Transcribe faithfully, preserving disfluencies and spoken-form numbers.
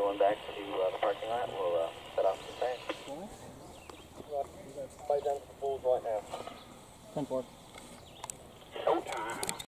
pulling back to uh, the parking lot. We'll uh, set off the train. Right, you guys play down to the bulls right now. ten four.